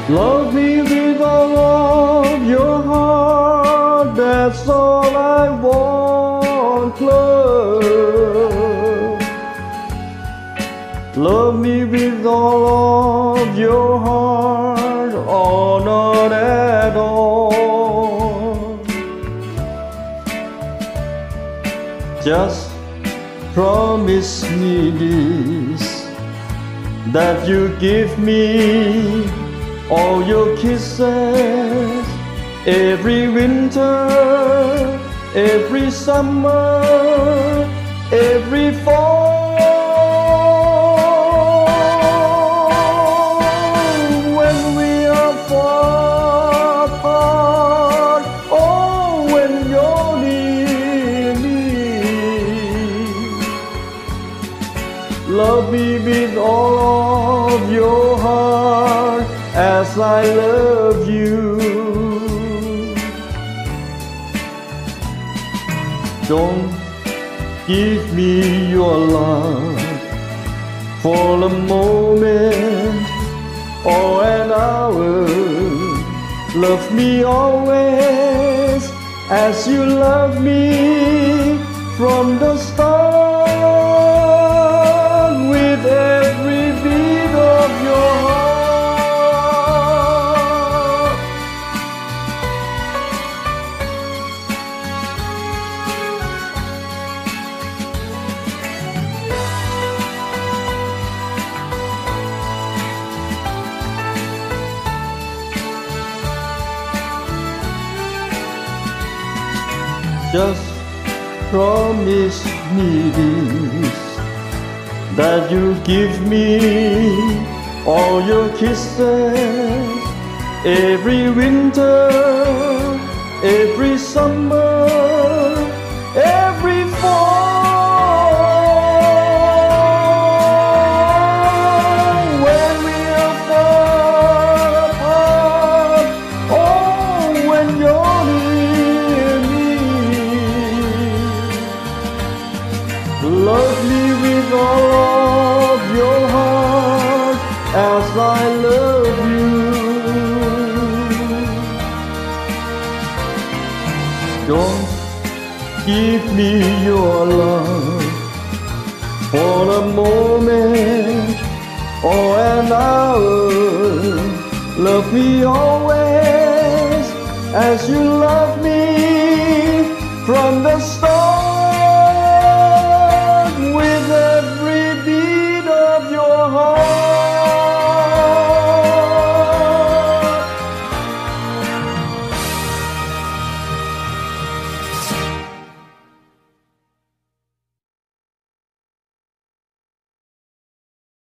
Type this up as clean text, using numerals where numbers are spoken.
Love me with all of your heart, that's all I want, love. Love me with all of your heart, or not at all. Just promise me this, that you give me all your kisses every winter, every summer, every fall. When we are far apart, oh, when you're near me, love me with all of your heart as I love you. Don't give me your love for a moment or an hour. Love me always as you love me from the start, with every beat of your heart. Just promise me this, that you give me all your kisses every winter, every summer, every fall. When we are far apart, oh, when you're near me, love me with all of your heart as I love you. Don't give me your love for a moment or an hour. Love me always as you love me from the start.